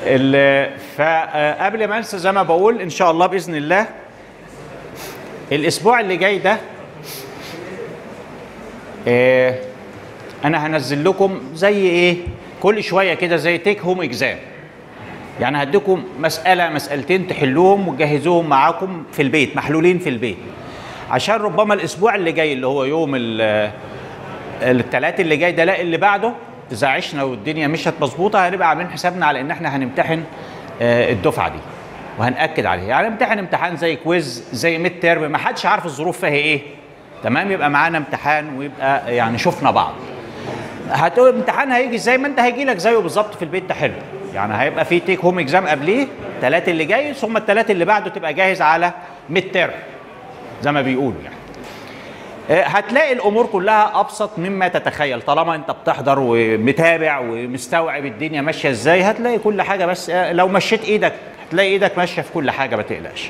فقبل ما انسى زي ما بقول ان شاء الله باذن الله الاسبوع اللي جاي ده انا هنزل لكم زي ايه كل شويه كده زي تيك هوم اكزام. يعني هديكم مساله مسالتين تحلوهم وتجهزوهم معاكم في البيت محلولين في البيت، عشان ربما الاسبوع اللي جاي اللي هو يوم الثلاث اللي جاي ده لا اللي بعده اذا عشنا والدنيا مشت مظبوطه هنبقى عاملين حسابنا على ان احنا هنمتحن الدفعه دي وهنأكد عليها. يعني امتحان امتحان زي كويز زي ميد تيرم ما حدش عارف الظروف فيها ايه، تمام؟ يبقى معانا امتحان ويبقى يعني شفنا بعض. هتقول امتحان هيجي زي ما انت هيجي لك زيه بالظبط في البيت تحله. يعني هيبقى في تيك هوم اكزام قبليه الثلاث اللي جاي ثم الثلاث اللي بعده تبقى جاهز على ميد تيرم زي ما بيقولوا. يعني هتلاقي الامور كلها ابسط مما تتخيل طالما انت بتحضر ومتابع ومستوعب الدنيا ماشيه ازاي. هتلاقي كل حاجه، بس لو مشيت ايدك هتلاقي ايدك ماشيه في كل حاجه، ما تقلقش.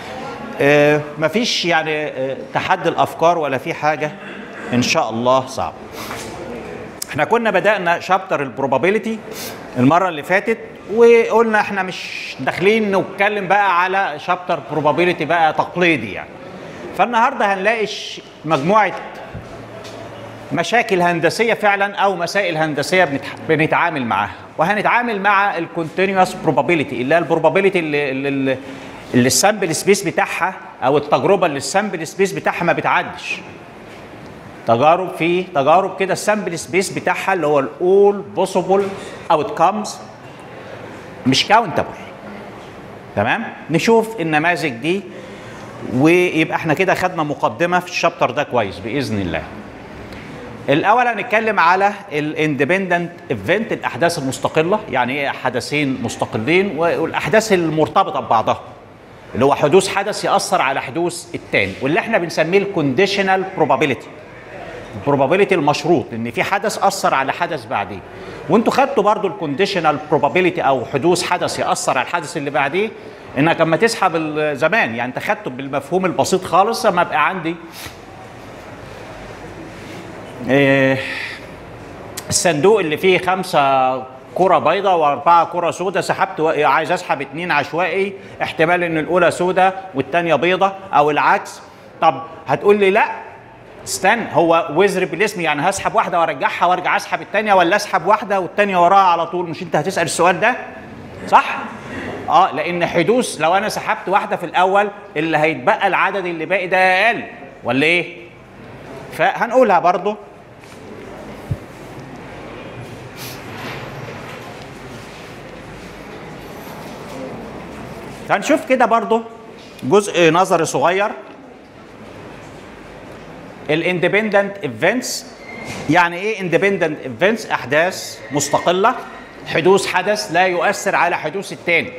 مفيش يعني تحدي الافكار ولا في حاجه ان شاء الله صعب. احنا كنا بدأنا شابتر البروبابيلتي المره اللي فاتت وقلنا احنا مش داخلين نتكلم بقى على شابتر بروبابيلتي بقى تقليدي يعني. فالنهارده هنلاقي مجموعه مشاكل هندسيه فعلا او مسائل هندسيه بنتعامل معاها، وهنتعامل مع الكونتينوس بروبابيلتي اللي هي البروبابيلتي اللي السامبل سبيس بتاعها او التجربه اللي السامبل سبيس بتاعها ما بتعدش. تجارب كده السامبل سبيس بتاعها اللي هو الاول بوسيبل اوتكمز مش كاونتبل. تمام؟ نشوف النماذج دي ويبقى احنا كده خدنا مقدمه في الشابتر ده كويس باذن الله. الاول هنتكلم على الاندبندنت ايفنت الاحداث المستقله. يعني ايه حدثين مستقلين؟ والاحداث المرتبطه ببعضها اللي هو حدوث حدث ياثر على حدوث الثاني واللي احنا بنسميه الكونديشنال بروبابيلتي. البروبابيلتي المشروط ان في حدث اثر على حدث بعديه. وانتوا خدتوا برضو الكونديشنال بروبابيلتي او حدوث حدث ياثر على الحدث اللي بعديه انك لما تسحب زمان. يعني انت خدته بالمفهوم البسيط خالص. لما ابقى عندي الصندوق اللي فيه 5 كرة بيضاء و4 كرة سوداء، سحبت عايز اسحب 2 عشوائي، احتمال ان الاولى سوداء والثانيه بيضاء او العكس. طب هتقول لي لا استنى، هو وزر بالاسم يعني هسحب واحده وارجعها وارجع اسحب الثانيه، ولا اسحب واحده والثانيه وراها على طول؟ مش انت هتسال السؤال ده صح؟ لان حدوث لو انا سحبت واحده في الاول اللي هيتبقى العدد اللي باقي ده اقل ولا ايه؟ فهنقولها برضو. هنشوف كده برضو جزء نظري صغير. الاندبندنت ايفنتس يعني ايه؟ اندبندنت ايفنتس احداث مستقله، حدوث حدث لا يؤثر على حدوث الثاني.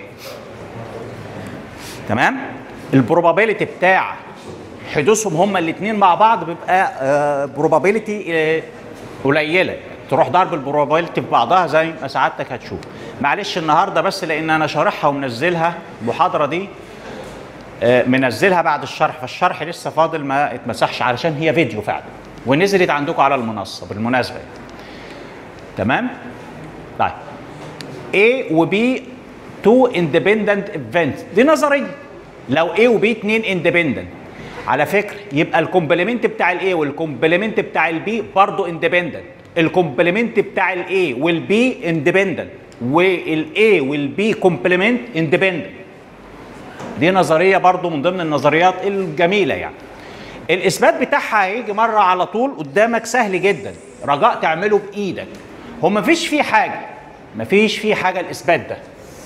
تمام؟ البروبابيلتي بتاع حدوثهم هما الاثنين مع بعض بيبقى بروبابيلتي قليله، تروح ضرب البروبابيلتي في بعضها زي ما سعادتك هتشوف. معلش النهارده بس لان انا شارحها ومنزلها المحاضره دي منزلها بعد الشرح، فالشرح لسه فاضل ما اتمسحش علشان هي فيديو فعلا ونزلت عندكم على المنصه بالمناسبه. تمام؟ طيب A و B 2 independent events دي نظريه. لو A و B 2 independent على فكره يبقى الكومبلمنت بتاع الاي والكومبلمنت بتاع البي برضه اندبندنت. الكومبلمنت بتاع الاي والبي اندبندنت والاي والبي كومبلمنت اندبندنت. دي نظريه برضه من ضمن النظريات الجميله. يعني الاثبات بتاعها هيجي مره على طول قدامك سهل جدا، رجاء تعمله بايدك. هو مفيش فيه حاجه الاثبات ده.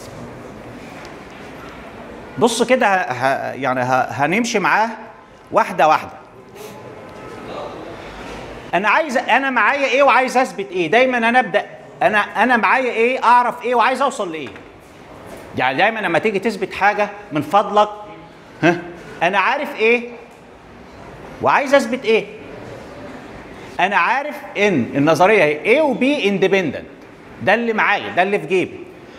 بص كده يعني هنمشي معاه واحده واحده. انا معايا ايه وعايز اثبت ايه. دايما انا ابدا انا معايا ايه، اعرف ايه وعايز اوصل لايه. يعني دايما لما تيجي تثبت حاجه من فضلك انا عارف ايه وعايز اثبت ايه. انا عارف ان النظريه هي A و B اندبندنت، ده اللي معايا، ده اللي في جيبي.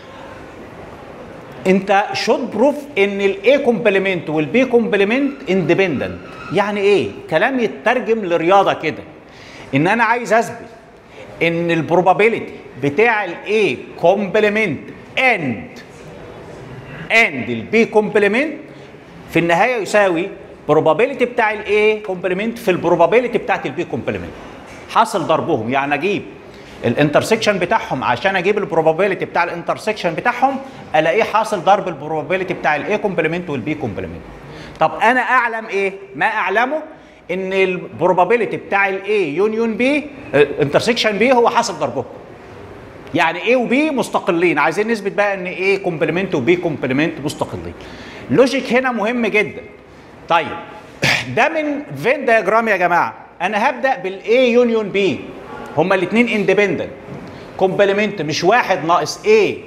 انت شود بروف ان الاي كومبلمنت والبي كومبلمنت اندبندنت. يعني ايه؟ كلام يترجم لرياضه كده، ان انا عايز اثبت ان البروبابيلتي بتاع الاي كومبلمنت اند اند البي كومبلمنت في النهايه يساوي probability بتاع الاي كومبلمنت في البروبابيلتي بتاعت البي كومبلمنت. حاصل ضربهم يعني اجيب الانترسكشن بتاعهم عشان اجيب البروبابيلتي بتاع الانترسكشن بتاعهم الاقيه حاصل ضرب البروبابيلتي بتاع الاي كومبلمنت والبي كومبلمنت. طب انا اعلم ايه؟ ما اعلمه ان البروبابيلتي بتاع الاي يونيون بي انترسكشن بي هو حاصل ضربهم. يعني ايه وبي مستقلين، عايزين نثبت بقى ان ايه كومبلمنت وبي كومبلمنت مستقلين. اللوجيك هنا مهم جدا. طيب ده من فين دياجرام يا جماعه؟ انا هبدا بالاي يونيون بي، هما الاثنين اندبندنت كومبلمنت، مش واحد ناقص ايه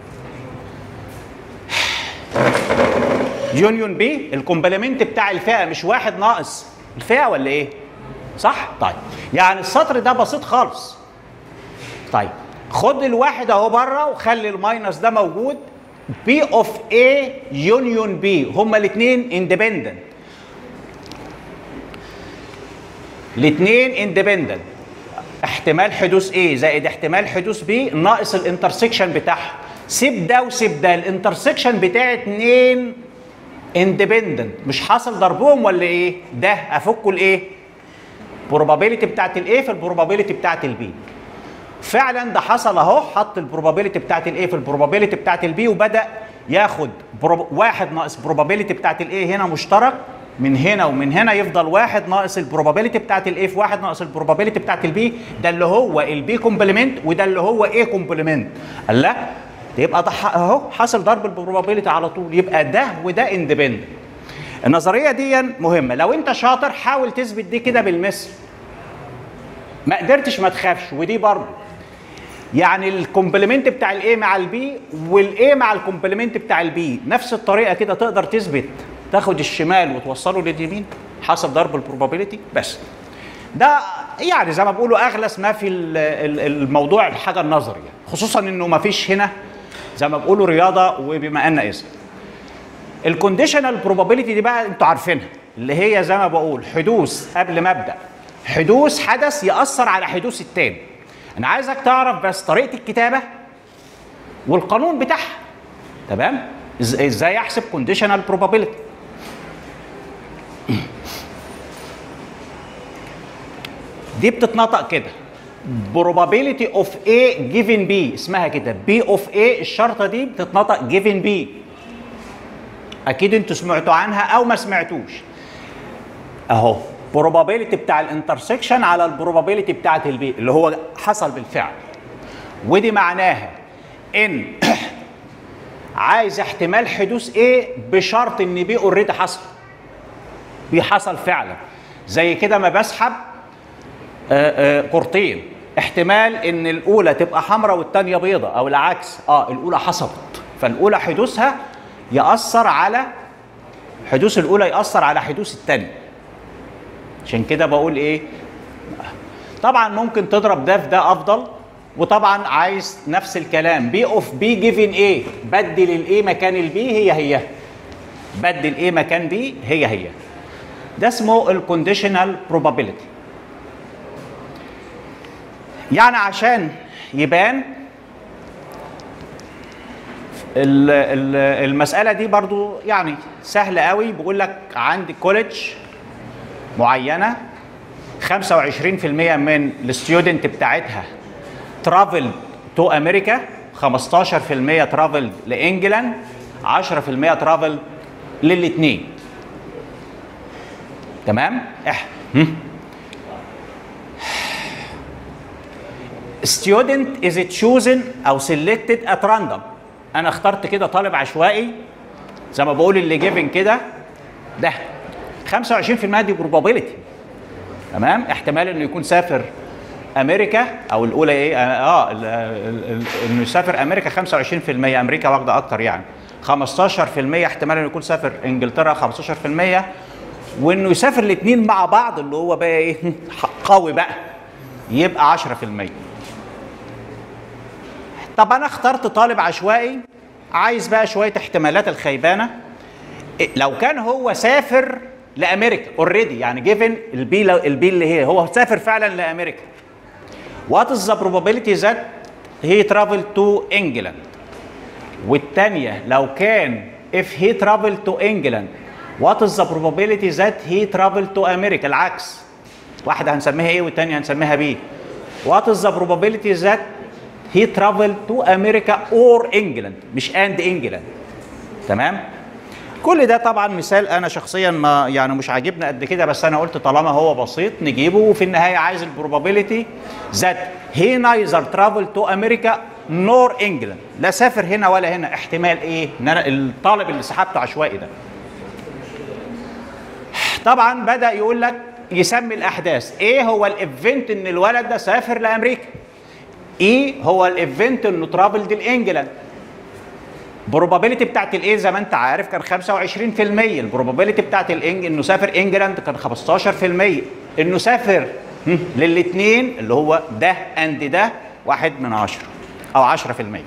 يونيون بي. الكومبلمنت بتاع الفئه مش واحد ناقص الفئه ولا ايه؟ صح؟ طيب يعني السطر ده بسيط خالص. طيب خد الواحد اهو بره وخلي الماينس ده موجود. بي اوف اي يونيون بي هما الاثنين اندبندنت، الاثنين اندبندنت. احتمال حدوث A زائد احتمال حدوث B ناقص الانترسكشن بتاعهم. سيب ده وسيب ده، الانترسكشن بتاع اتنين اندبندنت مش حاصل ضربهم ولا ايه؟ ده افكه الايه؟ probability بتاعت الايه في البروبابيلتي بتاعت البي. فعلا ده حصل اهو، حط البروبابيلتي بتاعت الايه في البروبابيلتي بتاعت البي وبدا ياخد واحد ناقص probability بتاعت الايه هنا مشترك من هنا ومن هنا، يفضل واحد ناقص البروبابيلتي بتاعت الايه في واحد ناقص البروبابيلتي بتاعت البي. ده اللي هو البي كومبلمنت وده اللي هو ايه كومبلمنت. قال لا يبقى ده اهو حاصل ضرب البروبابيلتي على طول، يبقى ده وده اندبندنت. النظريه دي مهمه، لو انت شاطر حاول تثبت دي كده بالمثل. ما قدرتش ما تخافش، ودي برضه يعني الكومبلمنت بتاع الاي مع البي والاي مع الكومبلمنت بتاع البي نفس الطريقه كده تقدر تثبت، تاخد الشمال وتوصله لليمين حسب ضرب البروبابيلتي. بس ده يعني زي ما بيقولوا اغلس ما في الموضوع الحاجه النظري، خصوصا انه ما فيش هنا زي ما بيقولوا رياضه وبما ان اذا. الكونديشنال بروبابيلتي دي بقى انتوا عارفينها، اللي هي زي ما بقول حدوث قبل ما ابدا، حدوث حدث ياثر على حدوث التاني. انا عايزك تعرف بس طريقه الكتابه والقانون بتاعها، تمام؟ ازاي احسب كونديشنال بروبابيلتي. دي بتتنطق كده probability of A given B، اسمها كده B of A. الشرطه دي بتتنطق given B. اكيد انتوا سمعتوا عنها او ما سمعتوش. اهو probability بتاع الانترسكشن على البروبابيلتي بتاعت البي اللي هو حصل بالفعل. ودي معناها ان عايز احتمال حدوث A بشرط ان B اوريدي حصل. B حصل فعلا. زي كده ما بسحب كورتين، احتمال ان الاولى تبقى حمراء والثانيه بيضاء او العكس. الاولى حصلت، فالاولى حدوثها ياثر على حدوث الاولى ياثر على حدوث الثانيه. عشان كده بقول ايه، طبعا ممكن تضرب ده في ده افضل، وطبعا عايز نفس الكلام بي اوف بي جيفن ايه، بدل الايه مكان البي هي بدل ايه مكان بي هي. ده اسمه الكونديشنال بروبابيلتي. يعني عشان يبان المسألة دي برضو يعني سهلة قوي. بقول لك عندي كوليدج معينة 25% من الستودنت بتاعتها ترافل تو أمريكا، 15% ترافل لإنجلاند، 10% ترافل للاتنين. تمام؟ student is chosen او selected at random. انا اخترت كده طالب عشوائي زي ما بقول اللي جيفن كده. ده 25% دي probability، تمام؟ احتمال انه يكون سافر امريكا او الاولى ايه انه يسافر امريكا 25%، امريكا واخده اكتر يعني. 15% احتمال انه يكون سافر انجلترا 15%، وانه يسافر الاثنين مع بعض اللي هو بقى ايه قوي بقى يبقى 10%. طب انا اخترت طالب عشوائي عايز بقى شويه احتمالات الخيبانه. لو كان هو سافر لامريكا اوريدي، يعني جيفن البي اللي هي هو سافر فعلا لامريكا، وات از ذا probability ذات هي ترافل تو انجلاند. والثانيه لو كان if he traveled to England what is the probability that he traveled to America. العكس، واحدة هنسميها A والتانية هنسميها B. what is the probability that he traveled to America or England، مش and England. تمام؟ كل ده طبعا مثال انا شخصيا ما يعني مش عاجبني قد كده، بس انا قلت طالما هو بسيط نجيبه، وفي النهايه عايز البروبابيلتي that he neither traveled to America nor England. لا سافر هنا ولا هنا. احتمال ايه؟ ان انا الطالب اللي سحبته عشوائي ده طبعا بدا يقول لك يسمي الاحداث. ايه هو الايفنت ان الولد ده سافر لامريكا؟ ايه هو الايفنت انه ترافلد لانجلاند؟ البروبابيلتي بتاعت الايه زي ما انت عارف كان 25%، البروبابيلتي بتاعت انه سافر انجلاند كان 15%، انه سافر للاثنين اللي هو ده اند ده 1 من 10 او 10%.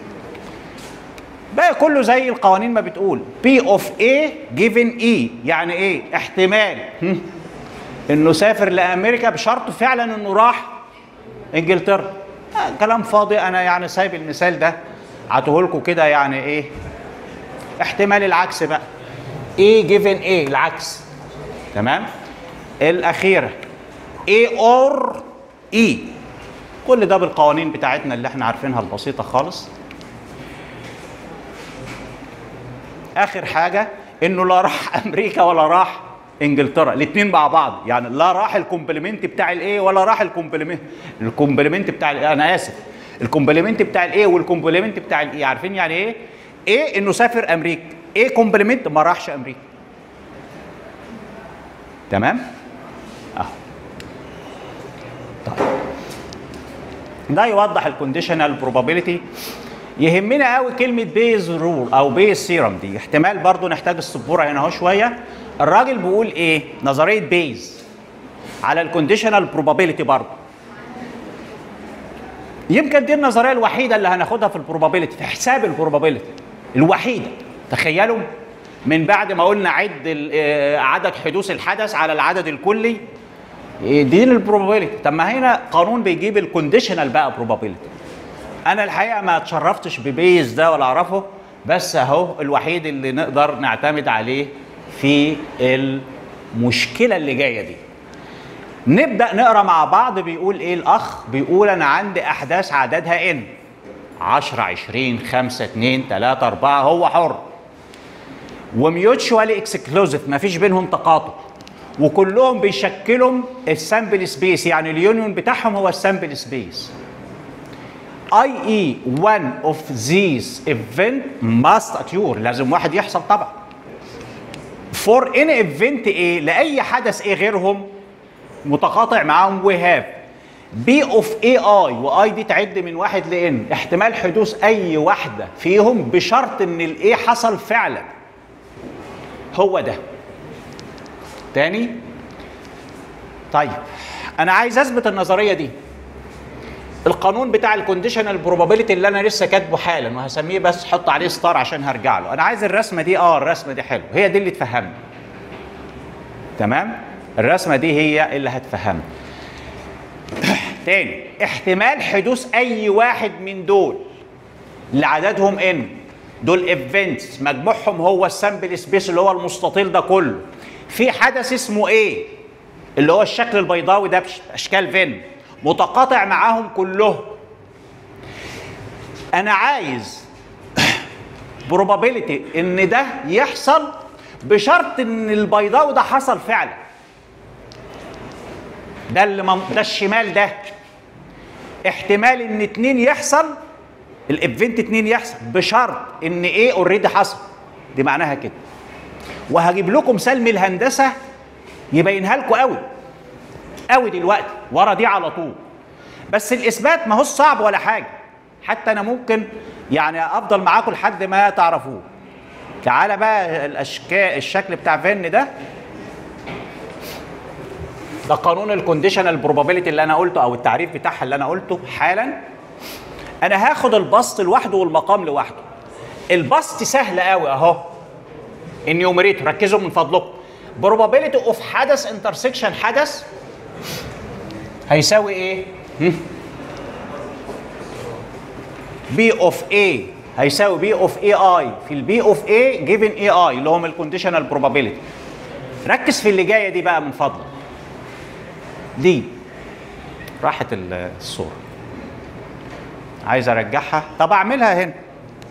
بقى كله زي القوانين ما بتقول P of A given E، يعني ايه؟ احتمال انه سافر لامريكا بشرط فعلا انه راح انجلترا. كلام فاضي، انا يعني سايب المثال ده عطوه لكم كده يعني ايه؟ احتمال العكس بقى A given A العكس. تمام؟ الأخيرة A or E. كل ده بالقوانين بتاعتنا اللي احنا عارفينها البسيطة خالص. آخر حاجة إنه لا راح أمريكا ولا راح إنجلترا، الاتنين مع بعض، يعني لا راح الكومبلمنت بتاع الإيه ولا راح الكومبلمنت بتاع أنا آسف، الكومبلمنت بتاع الإيه والكومبلمنت بتاع الإيه. عارفين يعني إيه؟ ايه انه سافر امريكا، ايه كومبلمنت ما راحش امريكا. تمام؟ اهو. طيب ده يوضح الكونديشنال بروبابيلتي. يهمنا قوي كلمه بيز رول او بيز سيرم دي، احتمال برضو نحتاج السبوره هنا اهو شويه. الراجل بيقول ايه؟ نظريه بيز على الكونديشنال بروبابيلتي برضو. يمكن دي النظريه الوحيده اللي هناخدها في البروبابيلتي، في حساب البروبابيلتي الوحيده. تخيلوا من بعد ما قلنا عدد حدوث الحدث على العدد الكلي، دي البروبابيلتي. طب ما هنا قانون بيجيب الكونديشنال بقى بروبابيلتي. انا الحقيقه ما اتشرفتش ببيز ده ولا اعرفه، بس اهو الوحيد اللي نقدر نعتمد عليه في المشكله اللي جايه دي. نبدا نقرا مع بعض. بيقول ايه الاخ؟ بيقول انا عندي احداث عددها ان 10 20 5 2 3 4، هو حر وميوتشوالي اكسكلوزيف، ما فيش بينهم تقاطع، وكلهم بيشكلوا السامبل سبيس، يعني اليونيون بتاعهم هو السامبل سبيس. i.e. one of these event must occur، لازم واحد يحصل طبعا. for any event ايه؟ لاي حدث ايه غيرهم متقاطع معاهم we have B of AI، و I دي تعد من 1 ل N، احتمال حدوث أي واحدة فيهم بشرط إن ال A حصل فعلا. هو ده. تاني؟ طيب أنا عايز أثبت النظرية دي. القانون بتاع الكونديشنال بروبابيلتي اللي أنا لسه كاتبه حالا وهسميه بس حط عليه ستار عشان هرجع له. أنا عايز الرسمة دي، الرسمة دي حلوة، هي دي اللي تفهمني. تمام؟ الرسمة دي هي اللي هتفهمني. تاني، احتمال حدوث اي واحد من دول اللي عددهم ان، دول ايفنتس مجموعهم هو السامبل سبيس اللي هو المستطيل ده كله، في حدث اسمه ايه اللي هو الشكل البيضاوي ده باشكال فين متقاطع معاهم كلهم. انا عايز بروبابيلتي ان ده يحصل بشرط ان البيضاوي ده حصل فعلا. ده الشمال ده احتمال ان 2 يحصل، الايفنت 2 يحصل بشرط ان ايه اوريدي حصل. دي معناها كده. وهجيب لكم مثال من الهندسه يبينها لكم قوي قوي دلوقتي ورا دي على طول. بس الاثبات ما هوش صعب ولا حاجه، حتى انا ممكن يعني افضل معاكم لحد ما تعرفوه. تعالى بقى الشكل بتاع فين ده قانون الكونديشنال بروبابيلتي اللي انا قلته او التعريف بتاعها اللي انا قلته حالا. انا هاخد البسط لوحده والمقام لوحده. البسط سهل قوي اهو، النيوميريتور ركزوا من فضلكم. بروبابيلتي اوف حدث انترسكشن حدث هيساوي ايه؟ بي اوف اي هيساوي بي اوف اي اي في البي اوف اي جيفن اي اي اللي هم الكونديشنال بروبابيلتي. ركز في اللي جايه دي بقى من فضلك. دي راحت الصوره، عايز ارجعها. طب اعملها هنا.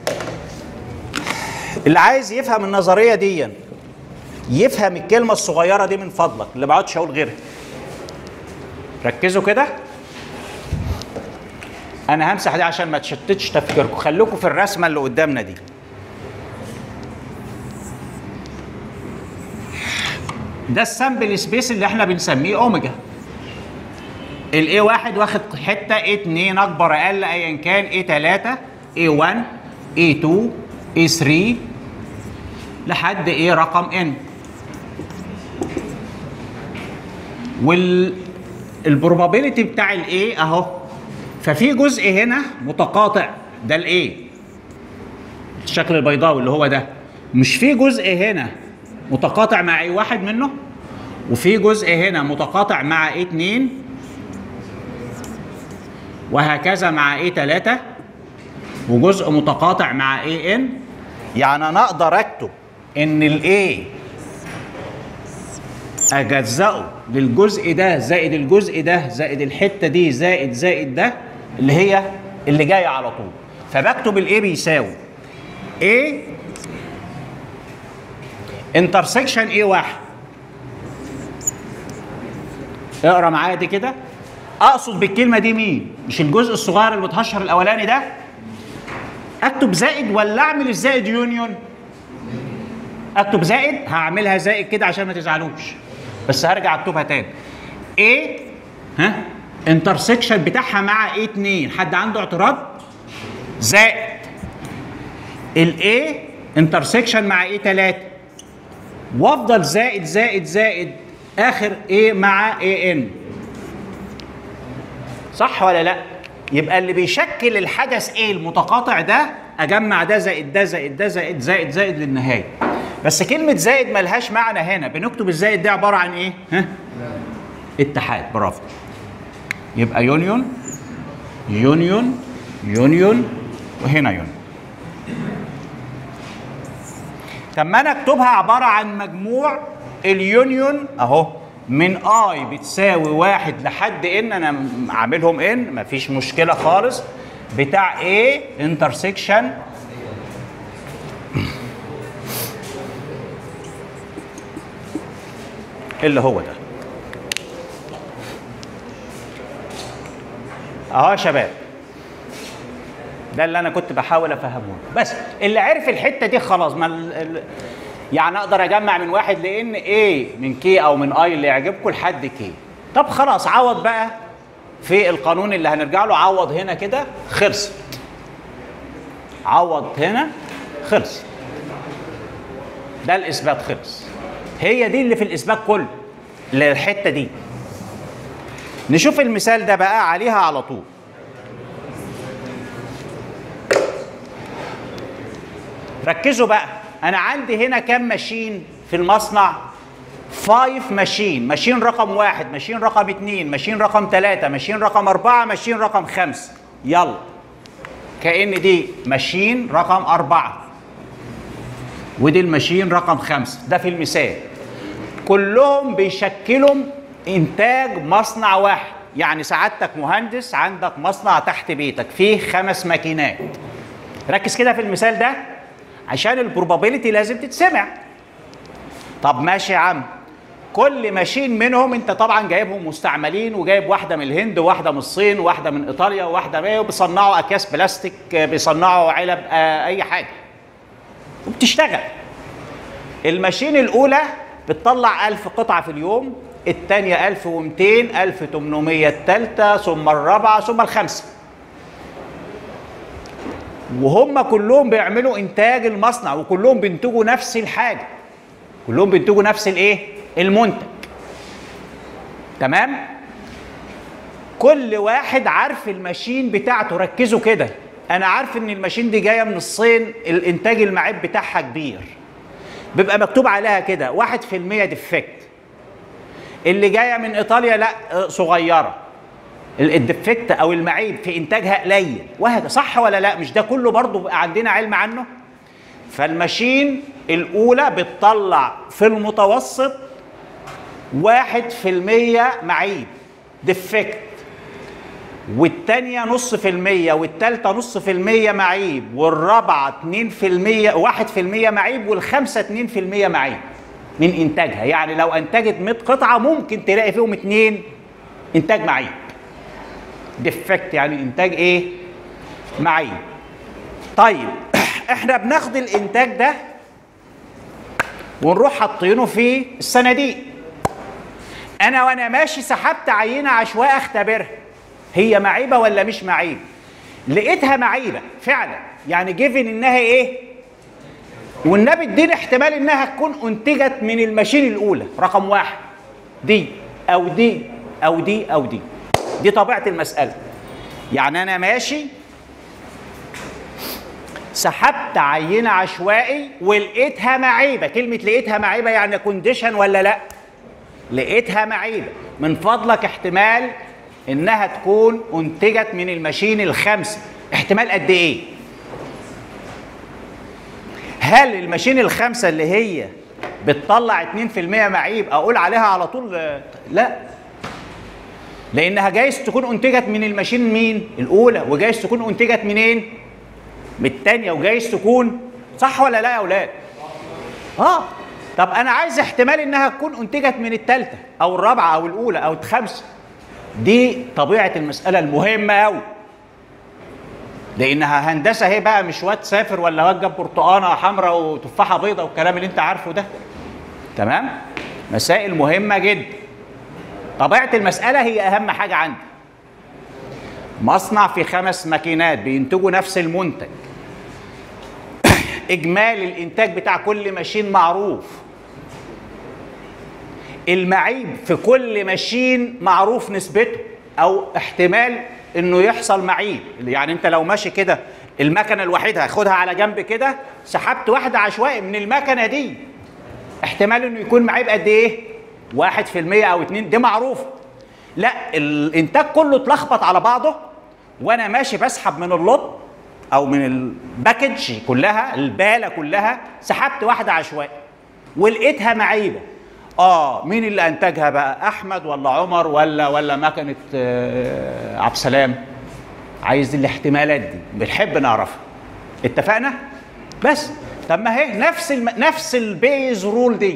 اللي عايز يفهم النظريه دي يفهم الكلمه الصغيره دي من فضلك اللي ما عادش اقول غيرها. ركزوا كده، انا همسح دي عشان ما تشتتش تفكيركم. خليكم في الرسمه اللي قدامنا دي. ده السامبل سبيس اللي احنا بنسميه اوميجا. الاي 1 واخد حته، اي 2 اكبر اقل ايا كان، اي 3 اي 1 اي 2 اي 3 لحد ايه رقم ان. والبروبابيلتي بتاع الايه اهو. ففي جزء هنا متقاطع، ده الايه الشكل البيضاوي اللي هو ده. مش في جزء هنا متقاطع مع اي واحد منه، وفي جزء هنا متقاطع مع اي 2 وهكذا مع اي 3 وجزء متقاطع مع اي ان. يعني انا اقدر اكتب ان الايه اجزأه للجزء ده زائد الجزء ده زائد الحته دي زائد ده اللي هي اللي جايه على طول. فبكتب الايه بيساوي A انترسكشن ايه 1. اقرا معايا دي كده. اقصد بالكلمه دي مين؟ مش الجزء الصغير اللي متهشر الاولاني ده. اكتب زائد ولا اعمل الزائد يونيون؟ اكتب زائد، هعملها زائد كده عشان ما تزعلوش، بس هرجع اكتبها تاني. A انترسكشن بتاعها مع A 2، حد عنده اعتراض؟ زائد A انترسكشن مع A 3 وافضل زائد اخر A مع A N. صح ولا لا؟ يبقى اللي بيشكل الحدث A المتقاطع ده اجمع ده زائد ده زائد ده زائد للنهايه. بس كلمة زائد ملهاش معنى هنا، بنكتب الزائد ده عبارة عن ايه؟ اتحاد. برافو. يبقى يونيون وهنا يونيون. طب ما انا اكتبها عبارة عن مجموع اليونيون اهو من اي بتساوي 1 لحد ان، انا عاملهم ان مفيش مشكلة خالص، بتاع ايه انترسكشن اللي هو ده اهو يا شباب. ده اللي انا كنت بحاول افهمه، بس اللي عرف الحته دي خلاص. ما يعني اقدر اجمع من 1 لان ايه من كي او من اي اللي يعجبكم لحد كي. طب خلاص عوض بقى في القانون اللي هنرجع له. عوض هنا كده خلص، عوض هنا خلص، ده الاثبات خلص. هي دي اللي في الاثبات كله، الحته دي. نشوف المثال ده بقى عليها على طول. ركزوا بقى، انا عندي هنا كام ماشين في المصنع؟ 5 ماشين. ماشين رقم 1، ماشين رقم 2، ماشين رقم 3، ماشين رقم 4، ماشين رقم 5. يلا كأن دي ماشين رقم 4 ودي الماشين رقم 5. ده في المثال كلهم بيشكلوا انتاج مصنع واحد. يعني سعادتك مهندس عندك مصنع تحت بيتك فيه 5 ماكينات. ركز كده في المثال ده عشان البروبابيلتي لازم تتسمع. طب ماشي يا عم، كل ماشين منهم انت طبعا جايبهم مستعملين، وجايب واحده من الهند وواحده من الصين وواحده من ايطاليا وواحده من، وبيصنعوا اكياس بلاستيك، بيصنعوا علب، اي حاجه، وبتشتغل. الماشين الاولى بتطلع 1000 قطعه في اليوم، الثانيه 1200، 1800 الثالثه، ثم الرابعه، ثم الخامسه. وهم كلهم بيعملوا انتاج المصنع، وكلهم بينتجوا نفس الحاجه، كلهم بينتجوا نفس الايه؟ المنتج. تمام؟ كل واحد عارف الماشين بتاعته. ركزوا كده، انا عارف ان الماشين دي جايه من الصين، الانتاج المعيب بتاعها كبير، بيبقى مكتوب عليها كده 1% ديفكت. اللي جايه من ايطاليا لا صغيره. الديفكت او المعيب في انتاجها قليل، وهذا صح ولا لا؟ مش ده كله برضه بقى عندنا علم عنه؟ فالماشين الاولى بتطلع في المتوسط 1% معيب ديفكت، والتانية 0.5%، والتالتة 0.5% معيب، والرابعة 2% 1% معيب، والخامسة 2% معيب من انتاجها. يعني لو انتجت 100 قطعة ممكن تلاقي فيهم 2 انتاج معيب. ديفكت يعني انتاج ايه؟ معيب. طيب احنا بناخد الانتاج ده ونروح حاطينه في الصناديق. انا وانا ماشي سحبت عينه عشوائيه اختبرها هي معيبه ولا مش معيبه. لقيتها معيبه فعلا، يعني جيفن انها ايه؟ والنبي اديني احتمال انها تكون انتجت من الماشين الاولى رقم 1، دي او دي او دي او دي. دي طبيعه المساله. يعني انا ماشي سحبت عينه عشوائي ولقيتها معيبه. كلمه لقيتها معيبه يعني كونديشن ولا لا؟ لقيتها معيبه. من فضلك احتمال انها تكون انتجت من الماشين الخمسه. احتمال قد ايه؟ هل الماشين الخمسه اللي هي بتطلع 2% معيب اقول عليها على طول لا، لانها جايز تكون انتجت من الماشين مين؟ الاولى، وجايز تكون انتجت منين؟ من الثانيه، وجايز تكون صح ولا لا يا اولاد؟ طب انا عايز احتمال انها تكون انتجت من الثالثه او الرابعه او الاولى او الخامسه. دي طبيعه المساله المهمه قوي، لانها هندسه هي بقى، مش واد سافر ولا واد جاب برتقانه حمراء وتفاحه بيضاء والكلام اللي انت عارفه ده. تمام؟ مسائل مهمه جدا. طبيعه المساله هي اهم حاجه عندي. مصنع في 5 ماكينات بينتجوا نفس المنتج. اجمالي الانتاج بتاع كل ماشين معروف. المعيب في كل ماشين معروف نسبته او احتمال انه يحصل معيب. يعني انت لو ماشي كده المكنه الوحيده هاخدها على جنب كده، سحبت واحده عشوائي من المكنه دي، احتمال انه يكون معيب قد ايه؟ 1% او 2%. دي معروفه. لا، الانتاج كله اتلخبط على بعضه وانا ماشي بسحب من اللوت او من الباكج كلها، الباله كلها، سحبت واحده عشوائي ولقيتها معيبه. مين اللي انتجها بقى؟ احمد ولا عمر ولا مكنه عبد السلام؟ عايز الاحتمالات دي، بنحب نعرفها. اتفقنا؟ بس طب ما هي نفس البيز رول دي.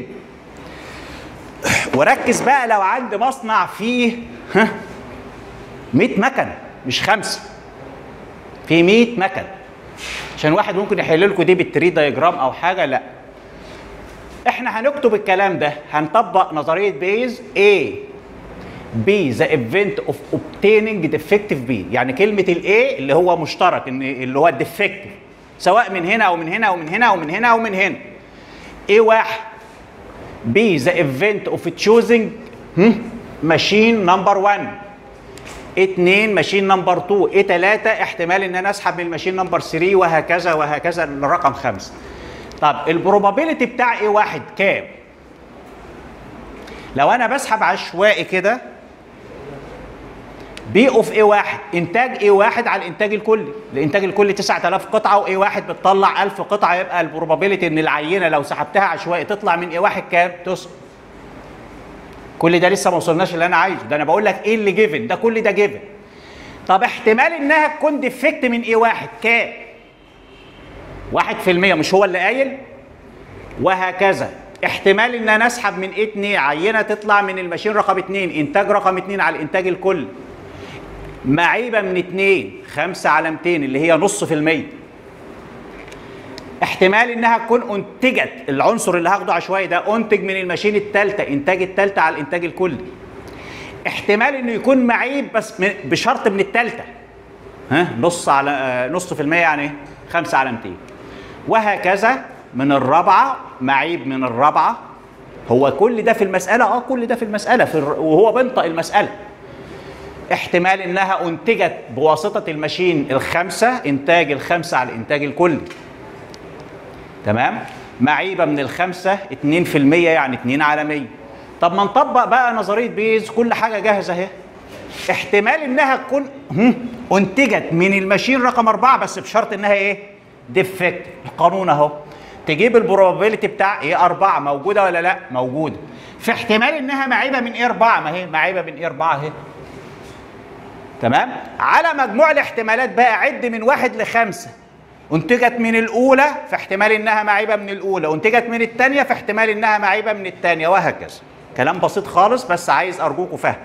وركز بقى لو عندي مصنع فيه 100 مكنه مش 5، في 100 مكنه، عشان واحد ممكن يحل لكم دي بالتري دايجرام او حاجه. لا، احنا هنكتب الكلام ده، هنطبق نظريه بيز A B the event of obtaining defective B. يعني كلمه الاي اللي هو مشترك، اللي هو الديفكتيف، سواء من هنا او من هنا او من هنا او من هنا او من هنا. A1 B the event of choosing machine number 1. A2 ماشين نمبر 2. A3 احتمال ان انا اسحب من الماشين نمبر 3، وهكذا وهكذا الرقم 5. طب البروبابيلتي بتاع A1 كام؟ لو انا بسحب عشوائي كده بي اوف A1، انتاج A1 على الانتاج الكلي. الانتاج الكلي 9000 قطعه و A1 بتطلع 1000 قطعه، يبقى البروبابيلتي ان العينه لو سحبتها عشوائي تطلع من A1 كام؟ تسقط. كل ده لسه ما وصلناش اللي انا عايزه، ده انا بقول لك ايه اللي جيفن، ده كل ده جيفن. طب احتمال انها تكون ديفكت من A1 كام؟ 1%، مش هو اللي قايل؟ وهكذا. احتمال ان انا اسحب من A2 عينه تطلع من الماشين رقم 2، انتاج رقم 2 على الانتاج الكلي. معيبه من 2 5 على 200 اللي هي نص في المية. احتمال انها تكون انتجت، العنصر اللي هاخده عشوائي ده انتج من الماشين الثالثه، انتاج الثالثه على الانتاج الكلي. احتمال انه يكون معيب بس بشرط من الثالثه، نص على نص في المية، يعني 5 على 200. وهكذا من الرابعه، معيب من الرابعه. هو كل ده في المساله، كل ده في المساله وهو بينطق المساله. احتمال انها انتجت بواسطه الماشين الخمسه، انتاج الخمسه على الانتاج الكلي. تمام؟ معيبه من الخمسه 2%، يعني 2 على 100. طب ما نطبق بقى نظريه بيز، كل حاجه جاهزه اهي. احتمال انها تكون انتجت من الماشين رقم 4 بس بشرط انها ايه؟ ديفكت. القانون اهو، تجيب البروبابيلتي بتاع ايه 4 موجوده ولا لا؟ موجوده. في احتمال انها معيبه من ايه 4، ما هي معيبه من ايه 4 اهي. تمام؟ على مجموع الاحتمالات بقى عد من 1 ل 5. انتجت من الاولى في احتمال انها معيبه من الاولى، انتجت من الثانيه في احتمال انها معيبه من الثانيه، وهكذا. كلام بسيط خالص بس عايز ارجوكم فهم.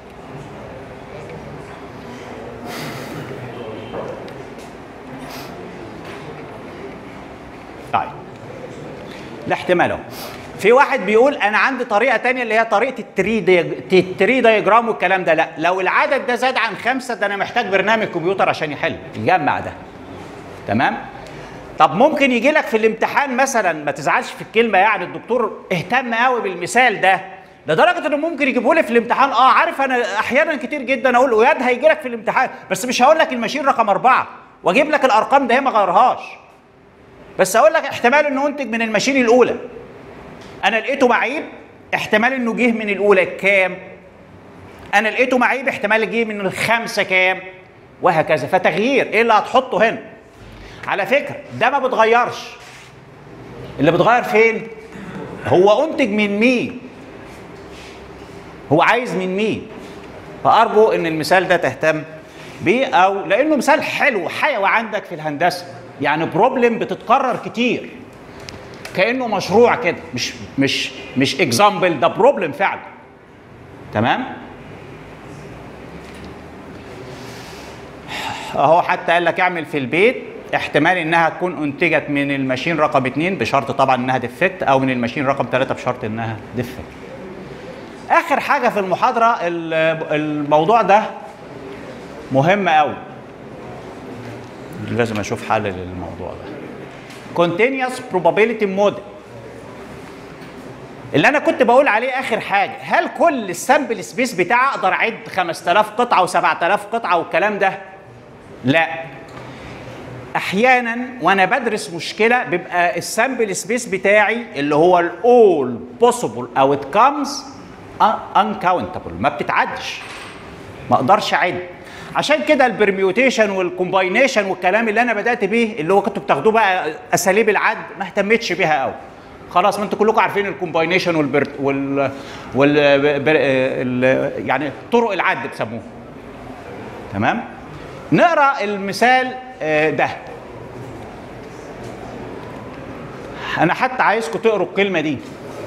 طيب الاحتمال اهو. في واحد بيقول انا عندي طريقه ثانيه اللي هي طريقه التري دايجرام والكلام ده. لا، لو العدد ده زاد عن 5 ده انا محتاج برنامج كمبيوتر عشان يجمع ده. تمام؟ طب ممكن يجي لك في الامتحان مثلا، ما تزعلش في الكلمه، يعني الدكتور اهتم قوي بالمثال ده لدرجه انه ممكن يجيبه لي في الامتحان. عارف انا احيانا كتير جدا اقول وياد هيجي لك في الامتحان، بس مش هقول لك الماشين رقم 4 واجيب لك الارقام ده، هي ما غيرهاش، بس اقول لك احتمال انه ينتج من الماشين الاولى. انا لقيته معيب، احتمال انه جه من الاولى كام؟ انا لقيته معيب، احتمال جه من الخمسه كام؟ وهكذا. فتغيير ايه اللي هتحطه هنا؟ على فكره ده ما بتغيرش، اللي بتغير فين؟ هو انتج من مين؟ هو عايز من مين؟ فارجو ان المثال ده تهتم بيه، او لانه مثال حلو حيوي عندك في الهندسه، يعني بروبلم بتتكرر كتير كانه مشروع كده، مش اكزامبل، ده بروبلم فعلا. تمام؟ اهو حتى قال لك اعمل في البيت احتمال انها تكون انتجت من الماشين رقم 2 بشرط طبعا انها ديفكت، او من الماشين رقم 3 بشرط انها ديفكت. اخر حاجه في المحاضره، الموضوع ده مهم قوي، لازم اشوف حل للموضوع ده. continuous probability model اللي انا كنت بقول عليه اخر حاجه. هل كل السامبل سبيس بتاعي اقدر اعد 5000 قطعه و7000 قطعه والكلام ده؟ لا. احيانا وانا بدرس مشكله بيبقى السامبل سبيس بتاعي اللي هو الاول بوسيبل اوتكمز انكاونتبل، ما بتتعدش، ما اقدرش اعد. عشان كده البرميوتيشن والكومباينيشن والكلام اللي انا بدات بيه اللي هو كنتوا بتاخدوه بقى اساليب العد ما اهتمتش بيها قوي. خلاص، ما انتوا كلكم عارفين الكومباينيشن يعني طرق العد بيسموها. تمام؟ نقرا المثال ده. انا حتى عايزكم تقروا الكلمه دي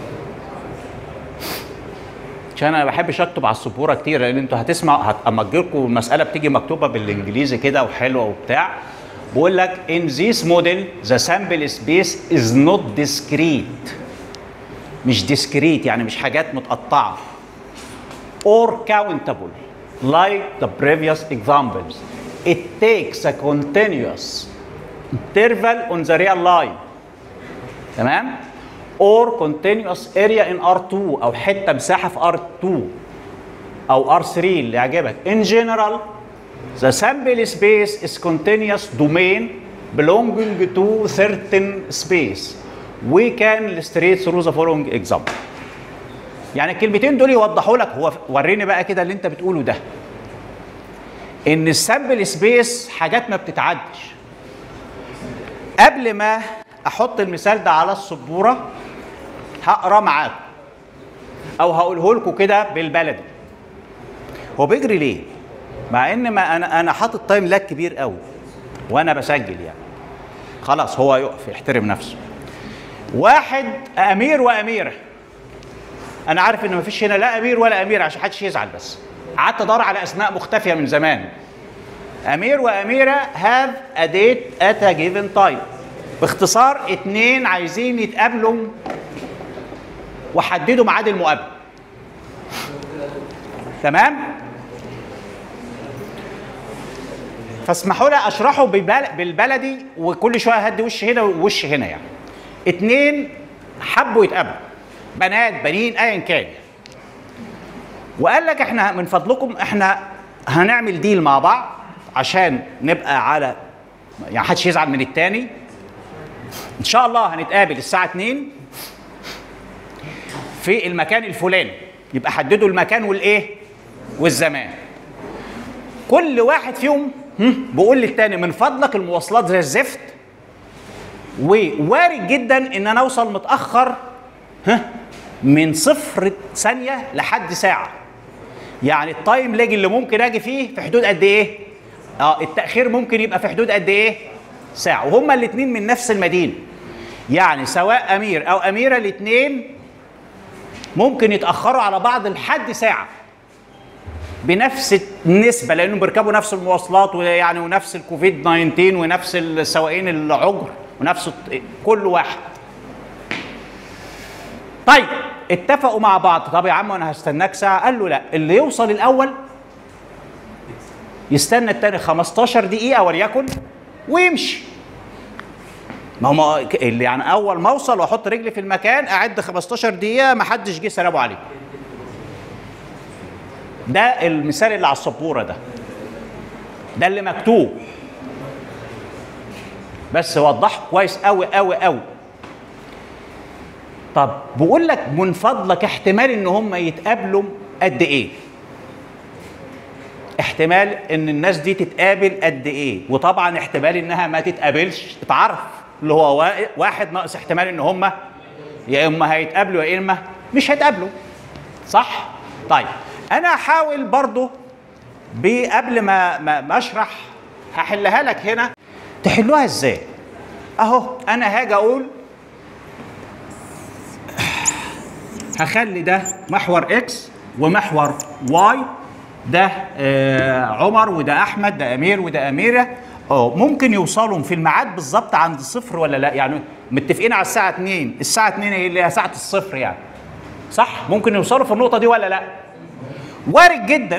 عشان انا ما بحبش اكتب على السبوره كتير، لان انتوا هتسمعوا اما تجيلكم المساله بتيجي مكتوبه بالانجليزي كده وحلوه وبتاع. بقول لك in this model the sample space is not discrete. مش discrete يعني مش حاجات متقطعه. or countable like the previous examples. It takes a continuous interval on the real line. تمام؟ or continuous area in R2 أو حتة مساحة في R2 أو R3 اللي يعجبك. In general, the sample space is continuous domain belonging to certain space. We can illustrate through the following example. يعني الكلمتين دول يوضحوا لك. هو وريني بقى كده اللي أنت بتقوله ده. إن السامبل سبيس حاجات ما بتتعدش. قبل ما أحط المثال ده على السبورة هقرا معاكم او هقوله لكم كده بالبلدي. هو بيجري ليه؟ مع ان ما انا حاطط تايم لاج كبير قوي وانا بسجل، يعني خلاص هو يقف يحترم نفسه. واحد امير واميره. انا عارف ان مفيش هنا لا امير ولا اميره عشان محدش يزعل، بس قعدت ادور على اسماء مختفيه من زمان. امير واميره have a date at a given time. باختصار اتنين عايزين يتقابلوا وحددوا ميعاد المقابله. تمام؟ فاسمحوا لي اشرحه بالبلدي وكل شويه هدي وش هنا ووش هنا. يعني اتنين حبوا يتقابلوا، بنات بنين ايا كان، وقال لك احنا من فضلكم احنا هنعمل ديل مع بعض عشان نبقى على يعني محدش يزعل من التاني. ان شاء الله هنتقابل الساعه 2 في المكان الفلاني. يبقى حددوا المكان والايه والزمان. كل واحد فيهم بيقول للتاني من فضلك المواصلات زي الزفت، ووارد جدا ان انا اوصل متاخر من 0 ثانيه لحد ساعه. يعني التايم لاج اللي ممكن اجي فيه في حدود قد ايه؟ التاخير ممكن يبقى في حدود قد ايه؟ ساعه، وهما الاثنين من نفس المدينه. يعني سواء امير او اميره الاثنين ممكن يتاخروا على بعض لحد ساعه بنفس النسبه، لانهم بيركبوا نفس المواصلات ويعني ونفس الكوفيد 19 ونفس السواقين العجر ونفس كل واحد. طيب اتفقوا مع بعض، طب يا عم انا هستناك ساعه. قال له لا، اللي يوصل الاول يستنى التاني 15 دقيقه وليكن ويمشي. ما هو اللي يعني اول ما اوصل واحط رجلي في المكان اعد 15 دقيقه ما حدش جه سلام عليه. ده المثال اللي على السبوره ده اللي مكتوب، بس وضحه كويس قوي قوي قوي. طب بقول لك من فضلك احتمال ان هم يتقابلوا قد ايه؟ احتمال ان الناس دي تتقابل قد ايه؟ وطبعا احتمال انها ما تتقابلش اتعرف، اللي هو 1 ناقص احتمال ان هم يا اما هيتقابلوا يا اما مش هيتقابلوا، صح؟ طيب انا هحاول برضو قبل ما اشرح هحلها لك هنا. تحلوها ازاي؟ اهو انا هاجي اقول هخلي ده محور اكس ومحور واي، ده عمر وده احمد، ده امير وده اميره. ممكن يوصلوا في الميعاد بالظبط عند الصفر ولا لا؟ يعني متفقين على الساعه 2، الساعه 2 هي اللي هي ساعه الصفر يعني، صح؟ ممكن يوصلوا في النقطه دي ولا لا؟ وارد جدا،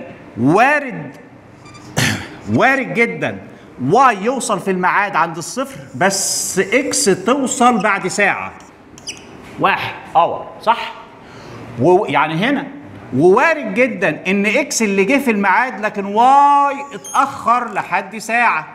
وارد جدا واي يوصل في الميعاد عند الصفر بس اكس توصل بعد ساعه 1 اور، صح؟ ويعني هنا ووارد جدا ان اكس اللي جه في الميعاد لكن واي اتاخر لحد ساعه،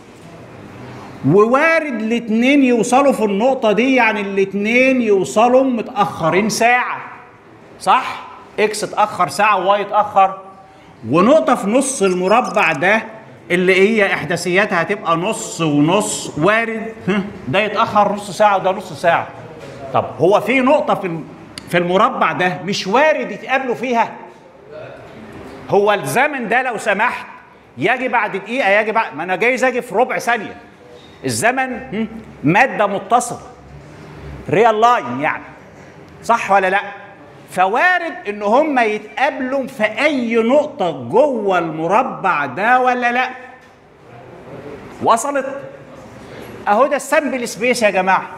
ووارد الاثنين يوصلوا في النقطه دي، يعني الاثنين يوصلوا متاخرين ساعه، صح؟ اكس اتاخر ساعه وواي اتاخر، ونقطه في نص المربع ده اللي هي احداثياتها هتبقى نص ونص، وارد ده يتاخر نص ساعه وده نص ساعه. طب هو في نقطه في المربع ده مش وارد يتقابلوا فيها؟ هو الزمن ده لو سمحت يجي بعد دقيقه، يجي بعد، ما انا جايز اجي في ربع ثانيه. الزمن ماده متصله، ريال لاين يعني، صح ولا لا؟ فوارد ان هم يتقابلوا في اي نقطه جوه المربع ده ولا لا؟ وصلت؟ اهو ده السامبل سبيس يا جماعه.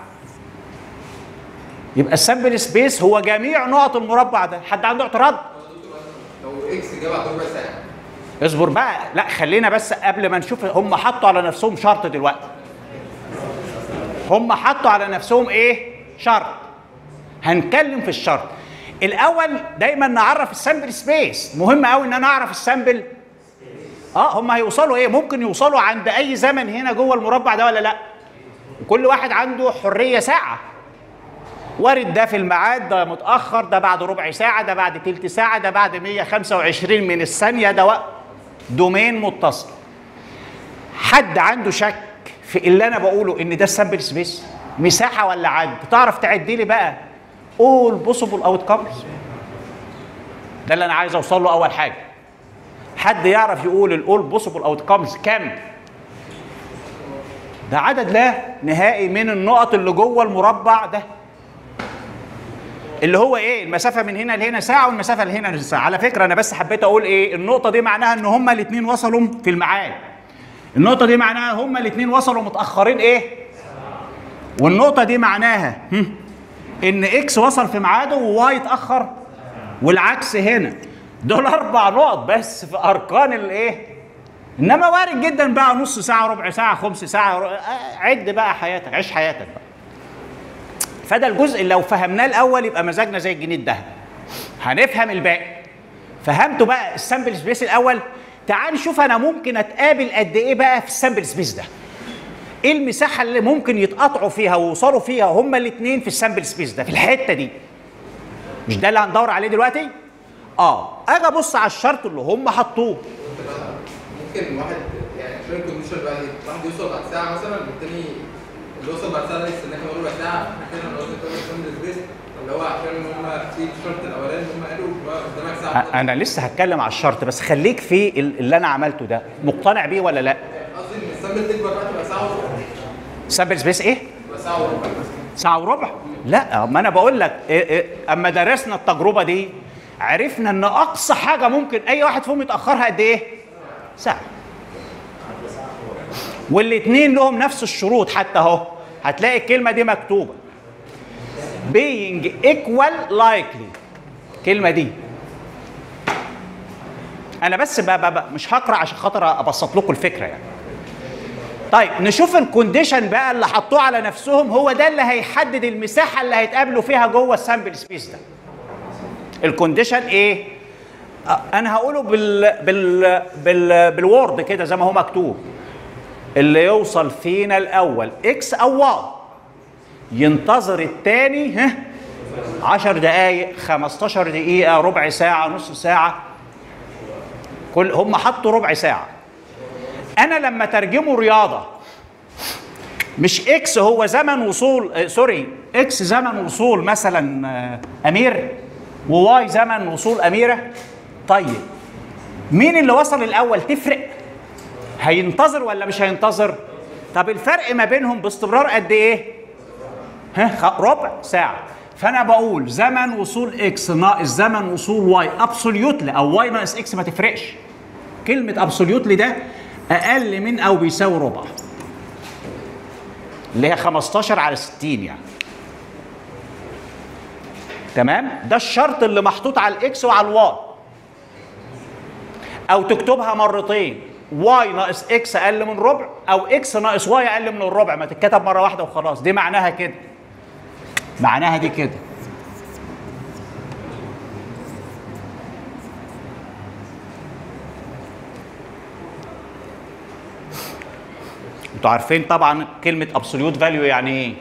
يبقى السامبل سبيس هو جميع نقط المربع ده. حد عنده اعتراض؟ لو اكس جه بعد ربع ساعه. اصبر بقى، لا خلينا بس قبل ما نشوف. هم حطوا على نفسهم شرط دلوقتي. هم حطوا على نفسهم ايه؟ شرط. هنتكلم في الشرط. الاول دايما نعرف السامبل سبيس، مهم قوي ان انا اعرف السامبل. هم هيوصلوا ايه؟ ممكن يوصلوا عند اي زمن هنا جوه المربع ده ولا لا؟ وكل واحد عنده حريه ساعه. وارد ده في الميعاد، ده متاخر، ده بعد ربع ساعه، ده بعد تلت ساعه، ده بعد 125 من الثانيه، ده وقت دومين متصل. حد عنده شك في اللي انا بقوله ان ده السامبل سبيس؟ مساحه ولا عد؟ تعرف تعد لي بقى all possible outcomes؟ ده اللي انا عايز اوصل له اول حاجه. حد يعرف يقول الاول possible outcomes كام؟ ده عدد لا نهائي من النقط اللي جوه المربع ده، اللي هو ايه؟ المسافه من هنا لهنا ساعه والمسافه لهنا لساعه. على فكره انا بس حبيت اقول ايه؟ النقطه دي معناها ان هما الاثنين وصلوا في الميعاد. النقطه دي معناها هما الاثنين وصلوا متاخرين ايه؟ والنقطه دي معناها ان اكس وصل في ميعاده وواي اتاخر، والعكس هنا. دول 4 نقط بس في اركان الايه؟ انما وارد جدا بقى نص ساعه، ربع ساعه، خمس ساعه، عد بقى حياتك، عيش حياتك بقى. فده الجزء اللي لو فهمناه الاول يبقى مزاجنا زي الجنيه الذهبي. هنفهم الباقي. فهمتوا بقى السامبل سبيس الاول؟ تعال نشوف انا ممكن اتقابل قد ايه بقى في السامبل سبيس ده. ايه المساحه اللي ممكن يتقاطعوا فيها ويوصلوا فيها هما الاثنين في السامبل سبيس ده، في الحته دي؟ مش ده اللي هندور عليه دلوقتي؟ اجي ابص على الشرط اللي هم حطوه. ممكن واحد يعني عشان الكونديشن بقى واحد يوصل بعد ساعه مثلا والتاني اللي وصل بعد ساعه ده يستناه كمان ربع ساعه، احنا كده نقول له سامبل سبيس، اللي هو عشان هم في الشرط الاولاني هم قالوا قدامك ساعه. انا لسه هتكلم على الشرط، بس خليك في اللي انا عملته ده، مقتنع بيه ولا لا؟ قصدي ان السامبل تكبر بقى تبقى ساعه وربع. سامبل سبيس ايه؟ تبقى ساعه وربع. ساعة وربع؟ لا، ما انا بقول لك اما درسنا التجربة دي عرفنا ان اقصى حاجة ممكن اي واحد فيهم يتأخرها قد ايه؟ ساعة. والاتنين لهم نفس الشروط، حتى اهو هتلاقي الكلمة دي مكتوبة being equal likely. الكلمة دي انا بس مش هقرأ عشان خاطر ابسط لكم الفكرة يعني. طيب نشوف الكونديشن بقى اللي حطوه على نفسهم، هو ده اللي هيحدد المساحه اللي هيتقابلوا فيها جوه السامبل سبيس ده. الكونديشن ايه؟ انا هقوله بالوورد كده زي ما هو مكتوب. اللي يوصل فينا الاول اكس او واي ينتظر الثاني 10 دقائق 15 دقيقه ربع ساعه نص ساعه، هم حطوا ربع ساعه. أنا لما ترجمه رياضة مش إكس هو زمن وصول إكس زمن وصول مثلا أمير وواي زمن وصول أميرة. طيب مين اللي وصل الأول تفرق؟ هينتظر ولا مش هينتظر؟ طب الفرق ما بينهم باستمرار قد إيه؟ ربع ساعة. فأنا بقول زمن وصول إكس ناقص زمن وصول واي أبسوليوتلي، أو واي ناقص إكس ما تفرقش. كلمة أبسوليوتلي ده أقل من أو بيساوي ربع، اللي هي 15 على 60 يعني. تمام؟ ده الشرط اللي محطوط على الإكس وعلى الواي. أو تكتبها مرتين، واي ناقص إكس أقل من ربع، أو إكس ناقص واي أقل من الربع، ما تتكتب مرة واحدة وخلاص. دي معناها كده. معناها دي كده. انتوا عارفين طبعا كلمة absolute value يعني ايه؟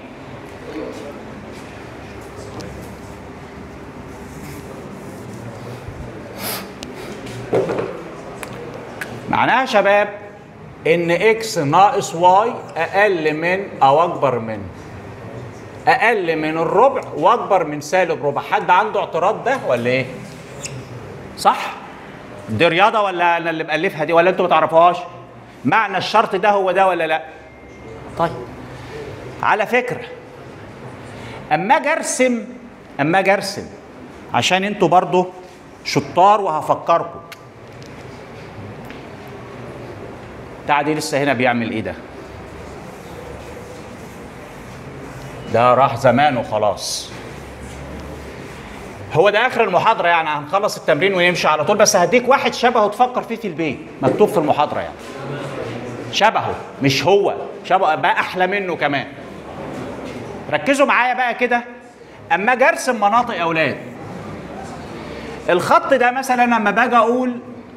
معناها يا شباب ان اكس ناقص واي اقل من او اكبر من الربع واكبر من سالب ربع. حد عنده اعتراض ده ولا ايه؟ صح؟ دي رياضة ولا انا اللي مألفها دي ولا انتوا ما تعرفوهاش؟ معنى الشرط ده هو ده ولا لا؟ طيب على فكرة اما اجي ارسم عشان انتوا برضو شطار وهفكركم. بتاع دي لسه هنا بيعمل ايه ده؟ ده راح زمان وخلاص. هو ده اخر المحاضرة يعني، هنخلص التمرين ونمشي على طول، بس هديك واحد شبهه تفكر فيه في البيت مكتوب في المحاضرة يعني. شبهه مش هو، شبهه بقى احلى منه كمان. ركزوا معايا بقى كده. اما اجي ارسم مناطق يا اولاد، الخط ده مثلا لما باجي اقول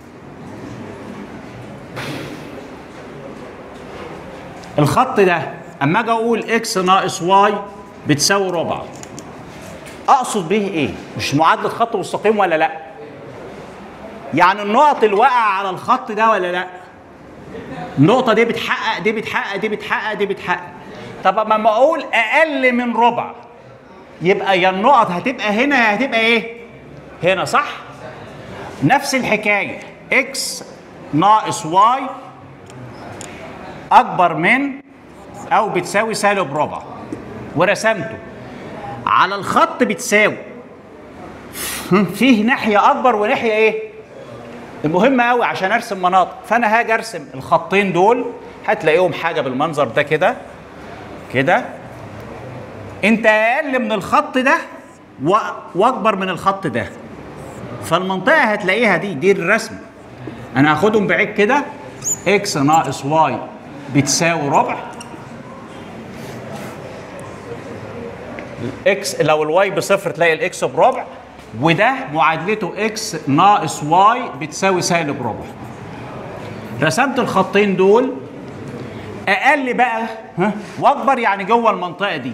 الخط ده اما اجي اقول اكس ناقص واي بتساوي ربع، اقصد به ايه؟ مش معادله خط مستقيم ولا لا؟ يعني النقط اللي واقعه على الخط ده ولا لا؟ النقطه دي بتحقق دي بتحقق دي بتحقق دي بتحقق. طب اما اقول اقل من ربع يبقى يا النقط هتبقى هنا يا هتبقى ايه؟ هنا، صح؟ نفس الحكايه اكس ناقص واي اكبر من او بتساوي سالب ربع، ورسمته على الخط بتساوي فيه ناحيه اكبر وناحيه ايه؟ المهم قوي عشان ارسم مناطق. فانا هاجي ارسم الخطين دول هتلاقيهم حاجه بالمنظر ده كده كده. انت اقل من الخط ده واكبر من الخط ده، فالمنطقه هتلاقيها دي الرسم. انا هاخدهم بعيد كده، اكس ناقص واي بتساوي ربع، اكس لو الواي بصفر تلاقي الاكس بربع، وده معادلته اكس ناقص واي بتساوي سالب ربع. رسمت الخطين دول، اقل بقى واكبر يعني جوه المنطقه دي.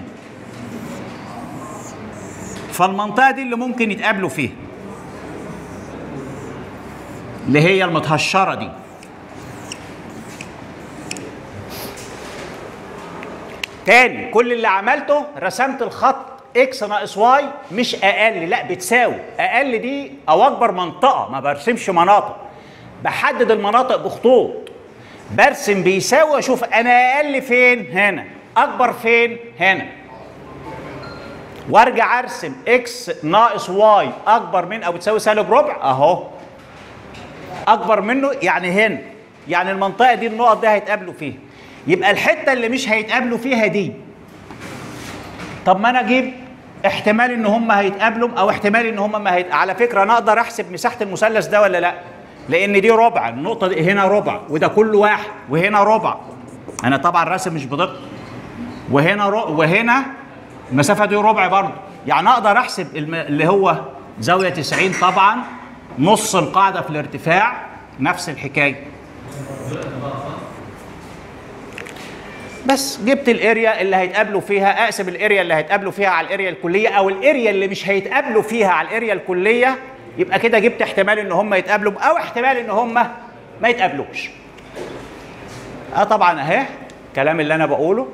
فالمنطقه دي اللي ممكن يتقابلوا فيها اللي هي المتهشره دي، تاني كل اللي عملته رسمت الخط اكس ناقص واي مش اقل، لا بتساوي. اقل دي او اكبر منطقه، ما برسمش مناطق، بحدد المناطق بخطوط، برسم بيساوي واشوف انا اقل فين هنا، اكبر فين هنا، وارجع ارسم اكس ناقص واي اكبر من او بتساوي سالب ربع اهو، اكبر منه يعني هنا، يعني المنطقه دي النقط دي هيتقابلوا فيها. يبقى الحته اللي مش هيتقابلوا فيها دي، طب ما انا اجيب احتمال ان هم هيتقابلوا او احتمال ان هم ما على فكره انا اقدر احسب مساحه المثلث ده ولا لا؟ لان دي ربع، النقطه دي هنا ربع وده كله واحد، وهنا ربع، انا طبعا راسم مش بدقه، وهنا المسافه دي ربع برضه، يعني اقدر احسب اللي هو زاويه 90 طبعا، نص القاعده في الارتفاع نفس الحكايه. بس جبت الاريا اللي هيتقابلوا فيها، اقسم الاريا اللي هيتقابلوا فيها على الاريا الكليه، او الاريا اللي مش هيتقابلوا فيها على الاريا الكليه، يبقى كده جبت احتمال ان هم يتقابلوا او احتمال ان هم ما يتقابلوش. طبعا اهي الكلام اللي انا بقوله.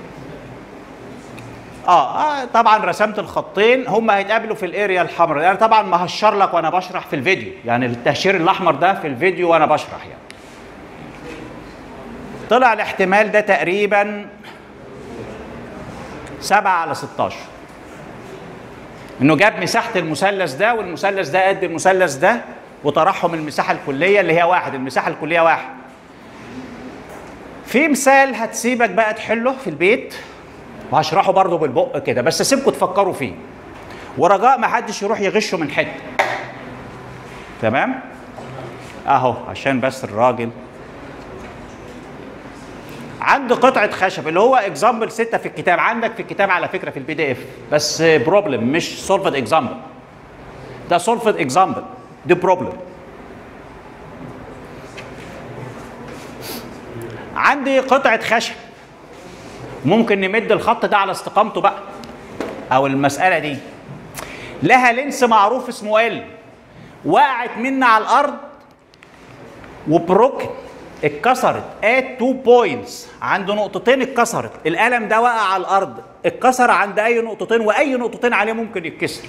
طبعا رسمت الخطين هم هيتقابلوا في الاريا الحمراء، يعني طبعا ما هشر لك وانا بشرح في الفيديو، يعني التهشير الاحمر ده في الفيديو وانا بشرح يعني. طلع الاحتمال ده تقريبا 7/16، انه جاب مساحه المثلث ده والمثلث ده قد المثلث ده وطرحهم المساحه الكليه اللي هي واحد، المساحه الكليه واحد. في مثال هتسيبك بقى تحله في البيت وهشرحه برضه بالبق كده، بس اسيبكم تفكروا فيه ورجاء ما حدش يروح يغشه من حته. تمام؟ اهو عشان بس الراجل عندي قطعه خشب اللي هو اكزامبل 6 في الكتاب، عندك في الكتاب على فكره في البي دي اف، بس بروبلم مش سولفد اكزامبل. ده سولفد اكزامبل، دي بروبلم. عندي قطعه خشب، ممكن نمد الخط ده على استقامته بقى، او المساله دي لها لينس معروف اسمه ال، وقعت مني على الارض وبروكن، اتكسرت at 2 بوينتس، عند نقطتين اتكسرت، القلم ده وقع على الارض اتكسر عند اي نقطتين، واي نقطتين عليه ممكن يتكسر.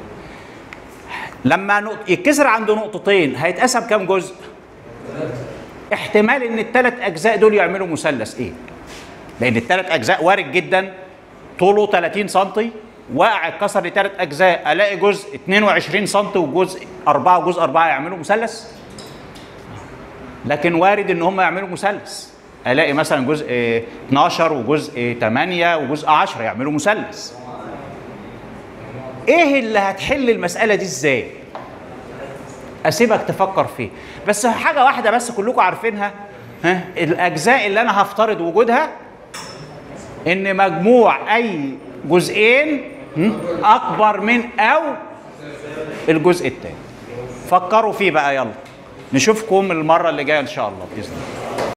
لما يتكسر عند نقطتين هيتقسم كام جزء؟ احتمال ان الثلاث اجزاء دول يعملوا مثلث ايه؟ لان الثلاث اجزاء وارد جدا طوله 30 سم، وقع اتكسر لثلاث اجزاء، الاقي جزء 22 سم وجزء 4 وجزء 4 يعملوا مثلث؟ لكن وارد ان هم يعملوا مثلث، الاقي مثلا جزء 12 وجزء 8 وجزء 10 يعملوا مثلث. ايه اللي هتحل المساله دي ازاي؟ اسيبك تفكر فيه، بس حاجه واحده بس كلكم عارفينها، الاجزاء اللي انا هفترض وجودها ان مجموع اي جزئين اكبر من او الجزء الثاني. فكروا فيه بقى، يلا نشوفكم المره اللي جايه ان شاء الله باذن الله.